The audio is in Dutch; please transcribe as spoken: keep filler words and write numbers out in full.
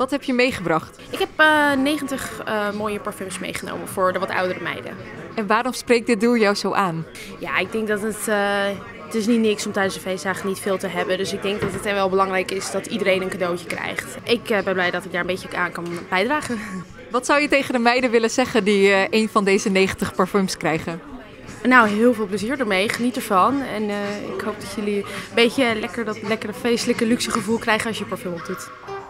Wat heb je meegebracht? Ik heb uh, negentig uh, mooie parfums meegenomen voor de wat oudere meiden. En waarom spreekt dit doel jou zo aan? Ja, ik denk dat het... Uh, het is niet niks om tijdens de feestdagen niet veel te hebben. Dus ik denk dat het wel belangrijk is dat iedereen een cadeautje krijgt. Ik uh, ben blij dat ik daar een beetje aan kan bijdragen. Wat zou je tegen de meiden willen zeggen die uh, een van deze negentig parfums krijgen? Nou, heel veel plezier ermee. Geniet ervan. En uh, ik hoop dat jullie een beetje lekker dat lekkere feestelijke luxe gevoel krijgen als je parfum op doet.